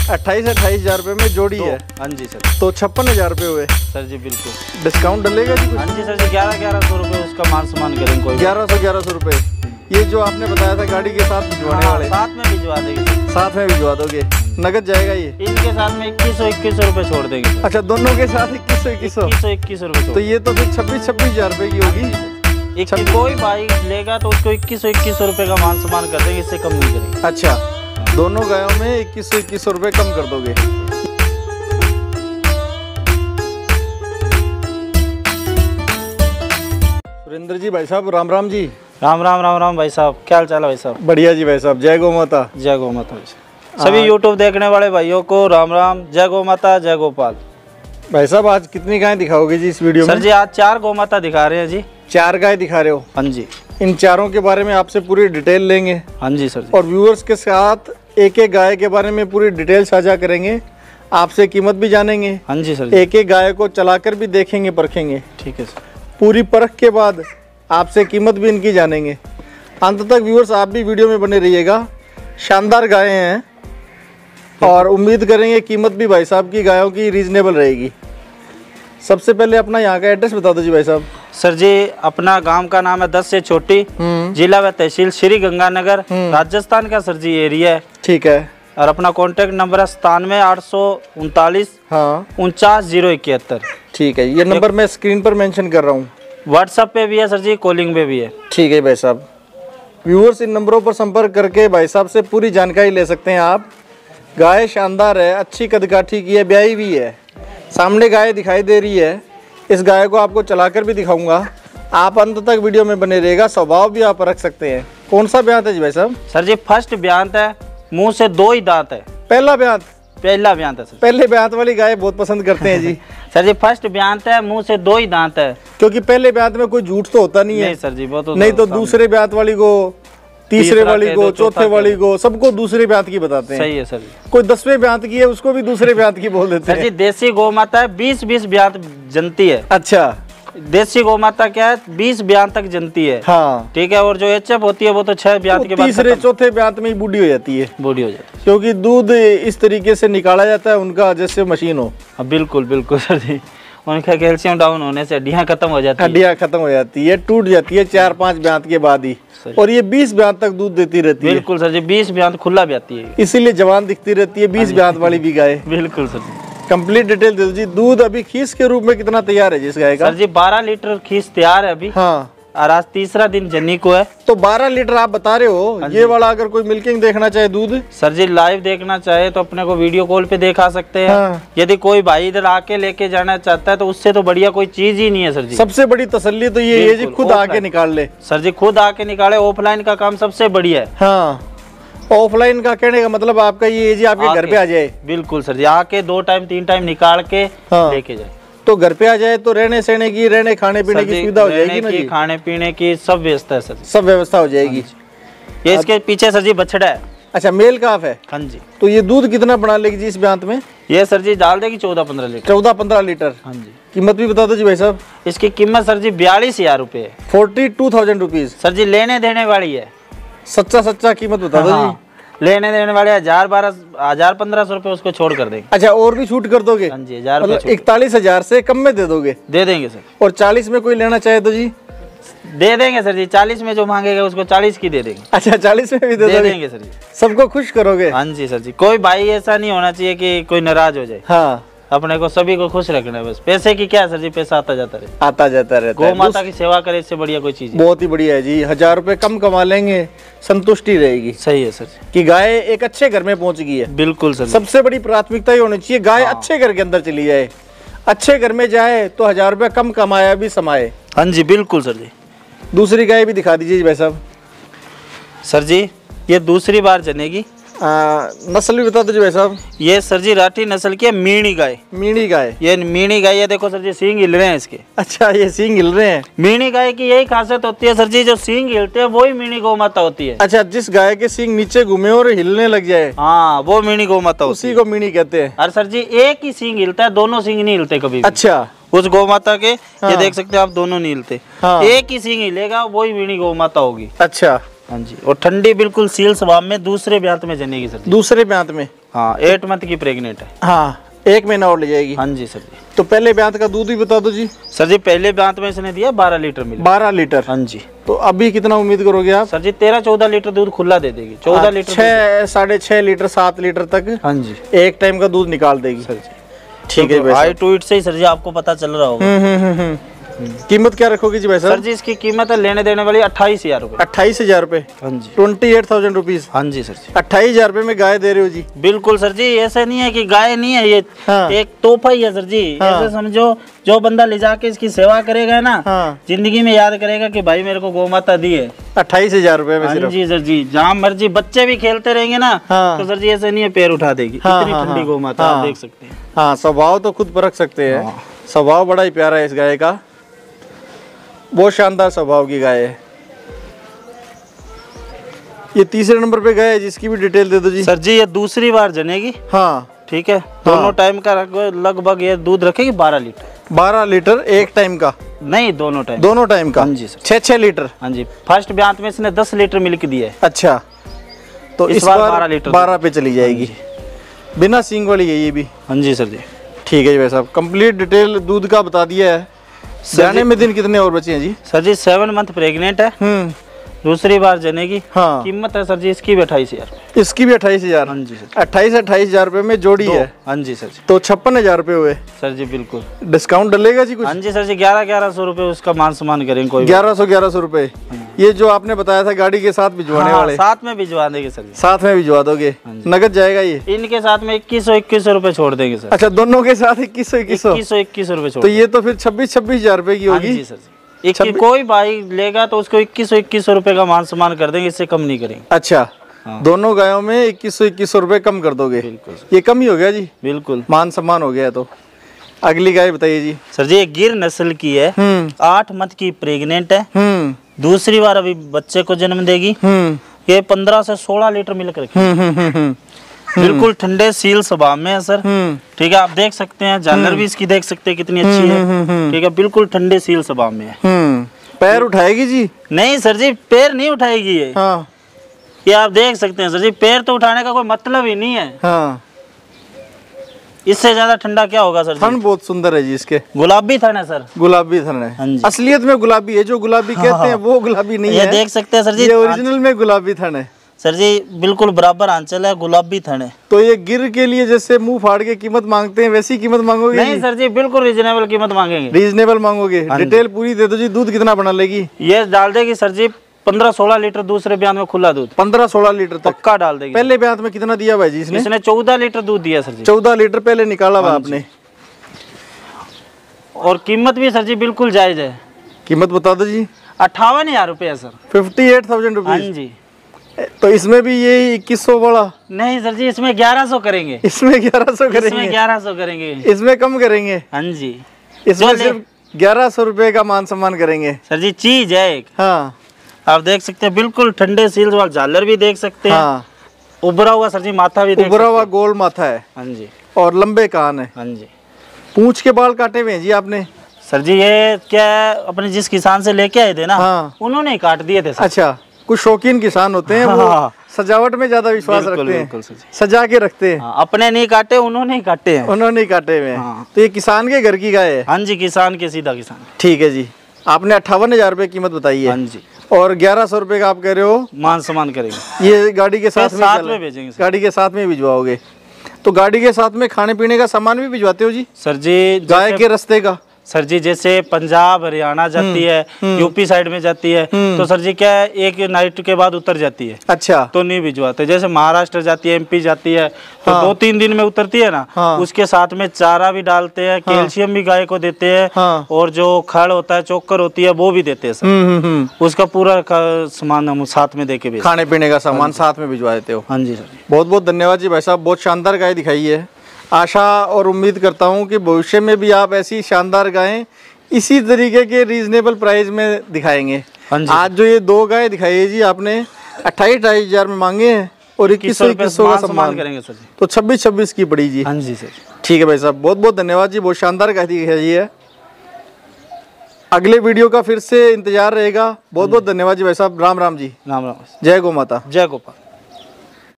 28,000 रुपये में जोड़ी है। हाँ जी सर। तो 56,000 रुपये हुए सर जी बिल्कुल। डिस्काउंट डलेगा जी? हाँ जी सर जी 1100 रुपये उसका मान सम्मान करेंगे। कोई 1100 रुपये। ये जो आपने बताया था गाड़ी के साथ भिजवाने वाले, साथ में भिजवा देंगे। साथ में भिजवा दोगे? नगद जाएगा ये? इनके साथ में 2100 रुपये छोड़ देंगे। अच्छा, दोनों के साथ 2100 रुपये। तो ये तो फिर 26,000 रुपये की होगी। कोई बाइक लेगा तो उसको 2100 रुपये का मान सम्मान कर देंगे, इससे कम नहीं करेंगे। अच्छा, दोनों गायों में 2100 रुपये कम कर दोगे। सुरेंद्र जी भाई साहब, राम राम जी। राम राम भाई साहब, क्या हाल चाल है भाई साहब? बढ़िया जी भाई साहब, जय गौ माता। जय गौ माता। सभी यूट्यूब देखने वाले भाइयों को राम राम, जय गौ माता, जय गोपाल। भाई साहब, आज कितनी गायें दिखाओगे जी इस वीडियो में? सर जी आज 4 गौ माता दिखा रहे हैं जी। 4 गाय दिखा रहे हो? हाँ जी। इन चारों के बारे में आपसे पूरी डिटेल लेंगे। हाँ जी सर जी। और व्यूअर्स के साथ एक एक गाय के बारे में पूरी डिटेल साझा करेंगे, आपसे कीमत भी जानेंगे। हाँ जी सर जी। एक एक गाय को चलाकर भी देखेंगे, परखेंगे। ठीक है सर। पूरी परख के बाद आपसे कीमत भी इनकी जानेंगे। अंत तक व्यूअर्स आप भी वीडियो में बने रहिएगा। शानदार गायें हैं और उम्मीद करेंगे कीमत भी भाई साहब की गायों की रीजनेबल रहेगी। सबसे पहले अपना यहाँ का एड्रेस बता दो जी भाई साहब। सर जी अपना गांव का नाम है 10 से छोटी, जिला व तहसील श्री गंगानगर, राजस्थान का सर जी एरिया है। ठीक है। और अपना कॉन्टेक्ट नंबर है 97,839 49,071। ठीक है, ये नंबर मैं स्क्रीन पर मेंशन कर रहा हूँ। व्हाट्सएप पे भी है सर जी, कॉलिंग पे भी है। ठीक है भाई साहब, व्यूअर्स इन नंबरों पर संपर्क करके भाई साहब से पूरी जानकारी ले सकते हैं आप। गाय शानदार है, अच्छी कदकाठी की है, ब्याही भी है। सामने गाय दिखाई दे रही है, इस गाय को आपको चलाकर भी दिखाऊंगा। आप अंत तक वीडियो में बने रहेगा, स्वभाव भी आप रख सकते हैं। कौन सा ब्यांत है जी भाई साहब? सर जी फर्स्ट ब्यांत है, मुंह से 2 ही दांत है। पहला ब्यांत? पहला ब्यांत है सर। पहले ब्यांत वाली गाय बहुत पसंद करते हैं जी। सर जी फर्स्ट ब्यांत है, मुंह से 2 ही दांत है। क्योंकि पहले ब्यांत में कोई झूठ तो होता नहीं है। नहीं सर जी, वो तो नहीं तो दूसरे ब्यांत वाली को, तीसरे वाली को, चौथे वाली को, सबको दूसरे ब्यांत की बताते हैं। सही है सर जी। कोई 10वें ब्यांत की है, उसको भी दूसरे ब्यांत की बोल देते हैं। सर जी देसी गौ माता है, 20 ब्यांत जनती है। अच्छा, देसी गौ माता क्या है, 20 ब्यांत तक जनती है। हाँ ठीक है। और जो एचएफ होती है वो तो 6 ब्यांत के बाद, तीसरे चौथे ब्यांत में ही बूढ़ी हो जाती है। बूढ़ी हो जाती है क्योंकि दूध इस तरीके से निकाला जाता है उनका जैसे मशीन हो। बिल्कुल बिल्कुल सर जी, उनका कैल्शियम डाउन होने से हड्डियां खत्म हो जाती है। हड्डियां खत्म हो जाती है, टूट जाती है 4-5 ब्यांत के बाद ही। और ये 20 ब्यांत तक दूध देती रहती है। बिल्कुल सर जी, 20 ब्यांत खुला भी आती है, इसीलिए जवान दिखती रहती है 20 ब्यांत वाली भी गाय। बिल्कुल सर जी। कंप्लीट डिटेल दे दो जी। दूध अभी खीस के रूप में कितना तैयार है जिस गाय का? सर जी 12 लीटर खीस तैयार है अभी। हाँ, और आज तीसरा दिन जन्नी को है। तो 12 लीटर आप बता रहे हो। ये वाला अगर कोई मिल्किंग देखना चाहे दूध, सर जी लाइव देखना चाहे तो अपने को वीडियो कॉल पे देखा सकते हैं। हाँ। यदि कोई भाई इधर आके लेके जाना चाहता है तो उससे तो बढ़िया कोई चीज ही नहीं है सर जी। सबसे बड़ी तसल्ली तो ये है जी, खुद आके निकाल ले। सर जी खुद आके निकाले, ऑफलाइन का काम सबसे बढ़िया है। हाँ, ऑफलाइन का कहने का मतलब आपका ये है जी, आपके घर पे आ जाए। बिल्कुल सर जी, आके 2 टाइम 3 टाइम निकाल के लेके जाए। तो घर पे आ जाए तो रहने सहने की, रहने खाने पीने की सुविधा हो जाएगी ना जी? खाने पीने की सब व्यवस्था है सर, सब व्यवस्था हो जाएगी। ये इसके पीछे सर जी बछड़ा है। अच्छा, मेल काफ है? हाँ जी। तो ये दूध कितना बना लेगी जी इस ब्यांत में? ये सर जी डाल देगी 14-15 लीटर। 14-15 लीटर। हाँ जी। कीमत भी बता दो जी भाई साहब। इसकी कीमत सर जी 42,000 रुपए है। 42,000 रुपीज। सर जी लेने देने वाली है, सच्चा कीमत बता दो जी। लेने देने वाले 1,000-1,500 रुपए उसको छोड़ कर देंगे। अच्छा, और भी छूट कर दोगे? हाँ जी, 1000 रुपए। 41,000 से कम में दे दोगे? दे देंगे सर। और 40 में कोई लेना चाहे तो जी दे देंगे सर जी। 40 में जो मांगेगा उसको 40 की दे देंगे। अच्छा, 40 में भी दे देंगे सर जी। सबको खुश करोगे? हाँ जी सर जी। कोई भाई ऐसा नहीं होना चाहिए कि कोई नाराज हो जाए। हाँ, अपने को सभी को खुश रखना है बस। पैसे की क्या है सर जी, पैसा आता जाता रहता है। गौ माता की सेवा करे, इससे बढ़िया कोई चीज बहुत ही बढ़िया है जी। 1000 रुपए कम कमा लेंगे, संतुष्टि रहेगी। सही है सर जी, कि गाय एक अच्छे घर में पहुंच गई है। बिल्कुल सर, सबसे बड़ी प्राथमिकता ही होनी चाहिए गाय अच्छे घर के अंदर चली जाए। अच्छे घर में जाए तो 1000 रुपए कम कमाया भी समाये। हाँ जी बिल्कुल सर जी। दूसरी गाय भी दिखा दीजिए भाई साहब। सर जी ये दूसरी बार जनेगी। नस्ल भी बता दीजिए भाई साहब। ये सर जी राठी नस्ल की है, मीणी गाय। मीणी गाय, ये मीणी गाय है। देखो सर जी सींग हिल रहे हैं इसके। अच्छा, ये सींग हिल रहे हैं। मीणी गाय की यही खासियत होती है सर जी, जो सींग हिलते हैं वही मीणी गौ माता होती है। अच्छा, जिस गाय के सींग नीचे घूमे और हिलने लग जाए, हाँ वो मीणी गौ माता होती है, उसी को मीणी कहते हैं। और सर जी एक ही सींग हिलता है, दोनों सींग नहीं हिलते कभी। अच्छा, उस गौ माता के ये देख सकते हैं आप, दोनों नहीं हिलते। एक ही सींग हिलेगा, वही मीणी गौ माता होगी। अच्छा, हाँ जी, और ठंडी बिल्कुल सील स्वभाव में दूसरे ब्यात में जनेगी सर जी। दूसरे ब्यात में? हाँ, 8 मंथ की प्रेग्नेंट है। हाँ, 1 महीना और ले जाएगी। हाँ जी सर जी। तो पहले ब्यात का दूध भी बता दो जी। सर जी पहले ब्यात में इसने दिया 12 लीटर मिला। 12 लीटर? हाँ जी। तो अभी कितना उम्मीद करोगे आप? सर जी 13-14 लीटर दूध खुला दे देगी। 14 लीटर 6.5 लीटर 7 लीटर तक हाँ जी एक टाइम का दूध निकाल देगी सर जी। ठीक है। हाई टू इट से ही सर जी आपको पता चल रहा होगा। कीमत क्या रखोगे जी भाई साहब? सर जी इसकी कीमत है लेने देने वाली 28,000 रुपए। 28,000 रुपए? हाँ जी। 28,000 रुपीज? हाँ जी सर जी। 28,000 रुपए में गाय दे रहे हो जी? बिल्कुल सर जी, ऐसे नहीं है कि गाय नहीं है ये। हाँ। एक तोहफा ही है सर जी। हाँ। ऐसे समझो जो बंदा ले जाके इसकी सेवा करेगा ना, हाँ। जिंदगी में याद करेगा कि भाई मेरे को गौ माता दी है। 28,000 रुपए में सिर्फ? हाँ जी सर जी, जहाँ मर्जी बच्चे भी खेलते रहेंगे ना। हाँ। तो सर जी ऐसे नहीं है पैर उठा देगी। हाँ, इतनी ठंडी गौ माता आप देख सकते हैं। हाँ, स्वभाव तो खुद परख सकते हैं। स्वभाव बड़ा ही प्यारा है इस गाय का, बहुत शानदार स्वभाव की गाय है। ये तीसरे नंबर पे गाय है जिसकी भी डिटेल दे दो जी। सर जी ये दूसरी बार जनेगी। हाँ ठीक है। दोनों टाइम का लगभग ये दूध रखेगी 12 लीटर। 12 लीटर एक टाइम का? नहीं, दोनों टाइम। दोनों टाइम का? हाँ जी सर। 6 लीटर? हाँ जी। फर्स्ट ब्यात में इसने 10 लीटर मिल्क दिया है। अच्छा, तो इस बार 12 लीटर 12 पे चली जाएगी। बिना सींग वाली है ये भी? हाँ जी सर जी। ठीक है जी भाई साहब, कंप्लीट डिटेल दूध का बता दिया है। जाने में दिन कितने और बचे हैं जी? सर जी 7 मंथ प्रेग्नेंट है। दूसरी बार जनेगी। हाँ। कीमत है सर जी इसकी भी 28,000। इसकी भी 28,000? हाँ जी सर। 28,000 रुपए में जोड़ी है? हाँ जी सर जी। तो 56,000 रुपए हुए सर जी। बिल्कुल डिस्काउंट डलेगा जी कुछ? हाँ जी सर जी, 1100 रुपए उसका मान सम्मान करेंगे। कोई 1100 रुपए? ये जो आपने बताया था गाड़ी के साथ भिजवाने वाले? साथ में भिजवा देंगे सर जी। साथ में भिजवा दोगे? नगद जाएगा ये? इनके साथ में 2100 रुपए छोड़ देंगे सर। अच्छा, दोनों के साथ 2100 रुपए छोड़। तो ये तो फिर 26,000 रुपए की होगी जी सर जी। कोई भाई लेगा तो उसको 2100 रुपए का मान सम्मान कर देंगे, इससे कम नहीं करेंगे। अच्छा, दोनों गायों में 2100 रुपए कम कर दोगे? बिल्कुल। ये कम ही हो गया जी? बिल्कुल, मान सम्मान हो गया। तो अगली गाय बताइए जी। सर जी ये गिर नस्ल की है। 8 मंथ की प्रेग्नेंट है। दूसरी बार अभी बच्चे को जन्म देगी। ये 15 से 16 लीटर मिल्क रखेगी। बिल्कुल ठंडे सील स्वभाव में है सर। ठीक है, आप देख सकते हैं झालर भी इसकी देख सकते हैं कितनी अच्छी है। ठीक है, बिल्कुल ठंडे सील स्वभाव में है। पैर उठाएगी जी? नहीं सर जी, पैर नहीं उठाएगी ये। हाँ। ये आप देख सकते हैं सर जी, पैर तो उठाने का कोई मतलब ही नहीं है। हाँ। इससे ज्यादा ठंडा क्या होगा सर जी? थन बहुत सुंदर है जी इसके। गुलाबी थन है सर। गुलाबी थन है? हाँ जी। असलियत में गुलाबी है, जो गुलाबी कहते हैं वो गुलाबी नहीं है। ये देख सकते हैं सर जी, ये ओरिजिनल में गुलाबी थन है सर जी। बिल्कुल बराबर आंचल है, गुलाबी थन है। तो ये गिर के लिए जैसे मुंह फाड़ के कीमत मांगते हैं वैसी कीमत मांगोगे? नहीं सर जी, बिल्कुल रीजनेबल कीमत मांगेंगे। रीजनेबल मांगोगे? डिटेल पूरी दे दो जी। दूध कितना बना लेगी ये? डाल देगी सर जी 15-16 लीटर दूसरे ब्यात में खुला दूध। 15-16 लीटर तक पक्का डाल देगी। पहले ब्यात में कितना दिया भाई जी इसने? इसने 14 लीटर दूध दिया सर जी। 14 लीटर पहले निकाला हुआ आपने। और कीमत भी सर जी बिल्कुल जायज है। कीमत बता दो जी। 58,000 रुपए सर। 58,000 हाँ रुपीज? जी। तो इसमें भी ये 2100 वाला? नहीं सर जी, इसमें 1100 करेंगे। इसमें 1100 करेंगे? इसमें 1100 करेंगे। इसमें कम करेंगे? हाँ जी। इसमें सिर्फ 1100 रुपए का मान सम्मान करेंगे सर जी। चीज है एक। हाँ। आप देख सकते हैं बिल्कुल ठंडे सील वाला झालर भी देख सकते हैं। हाँ। उभरा हुआ सर जी माथा भी उभरा हुआ गोल माथा है। हाँ जी। और लंबे कान है। हाँ जी। पूंछ के बाल काटे हुए हैं जी आपने? सर जी ये क्या है, अपने जिस किसान से लेके आए थे ना, हाँ। उन्होंने ही काट दिए थे सर। अच्छा, कुछ शौकीन किसान होते हैं वो सजावट में ज्यादा विश्वास रखते हैं, सजा के रखते हैं। अपने नहीं काटे, उन्होंने ही काटे हैं। उन्होंने ही काटे हुए हैं। तो ये किसान के घर की गाय है? हाँ जी, किसान के, सीधा किसान। ठीक है जी। आपने 58,000 रुपए कीमत बताई है? हाँ जी। और 1100 रुपए का आप कह रहे हो मान सम्मान करेंगे। ये गाड़ी के साथ में भेजेंगे? गाड़ी के साथ में भिजवाओगे? तो गाड़ी के साथ में खाने पीने का सामान भी भिजवाते हो जी? सर जी गाय के रास्ते का? सर जी जैसे पंजाब हरियाणा जाती है, यूपी साइड में जाती है, तो सर जी क्या है, एक नाइट के बाद उतर जाती है। अच्छा। तो नहीं भिजवाते। जैसे महाराष्ट्र जाती है, एमपी जाती है, तो 2-3 दिन में उतरती है ना। उसके साथ में चारा भी डालते हैं, कैल्शियम भी गाय को देते हैं, और जो खड़ होता है, चोकर होती है, वो भी देते हैं सर। उसका पूरा सामान हम साथ में देके भेजते हैं। खाने पीने का सामान साथ में भिजवा देते हो? हाँ जी सर। बहुत बहुत धन्यवाद जी भाई साहब, बहुत शानदार गाय दिखाई है। आशा और उम्मीद करता हूं कि भविष्य में भी आप ऐसी शानदार गायें इसी तरीके के रीजनेबल प्राइस में दिखाएंगे। आज जो ये 2 गाय दिखाई है जी आपने 28,000 में मांगे हैं और 2100 का सम्मान करेंगे सर जी। तो 26 की पड़ी जी। हाँ जी सर। ठीक है भाई साहब, बहुत बहुत धन्यवाद जी, बहुत शानदार गाय दिखाई है। अगले वीडियो का फिर से इंतजार रहेगा। बहुत बहुत धन्यवाद जी भाई साहब। राम राम जी। राम राम। जय गौ माता। जय गोपाल।